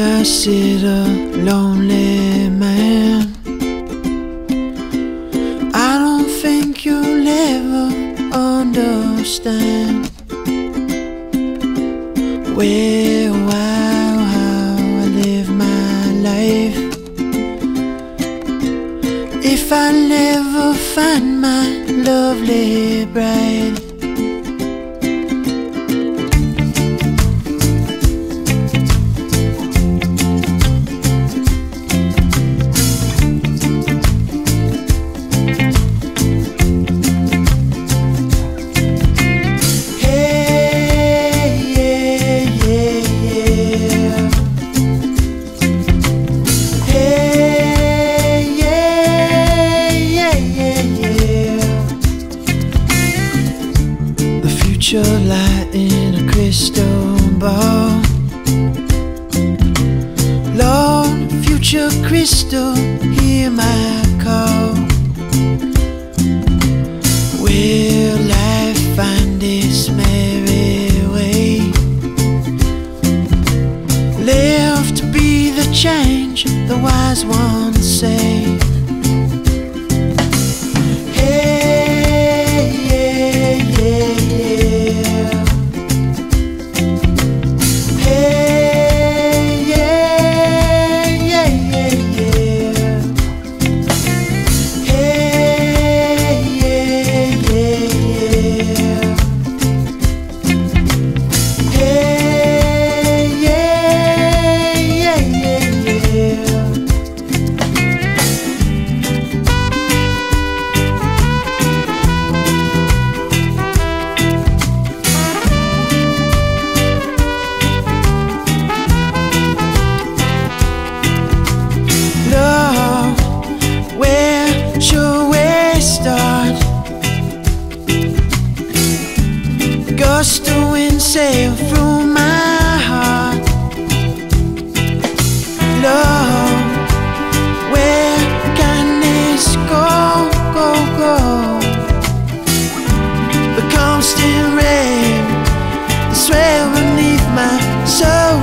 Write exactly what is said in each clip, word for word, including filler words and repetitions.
I sit a lonely man. I don't think you'll ever understand where, why, how I live my life. If I never find my lovely bride, future light in a crystal ball. Lord, future crystal, hear my call. Will life find its merry way? Live to be the change the wise ones say. Gust of wind sail through my heart. Love, where can this go, go, go? The constant rain, the swell beneath my soul.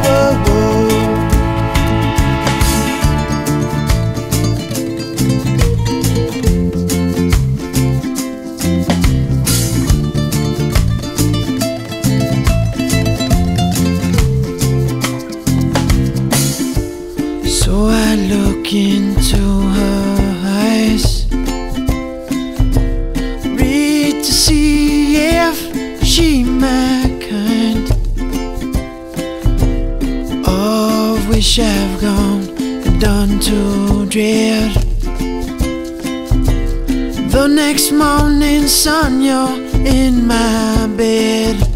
So I look into her eyes, read to see if she my kind. Of which I've gone and done to dread. The next morning sun, you're in my bed.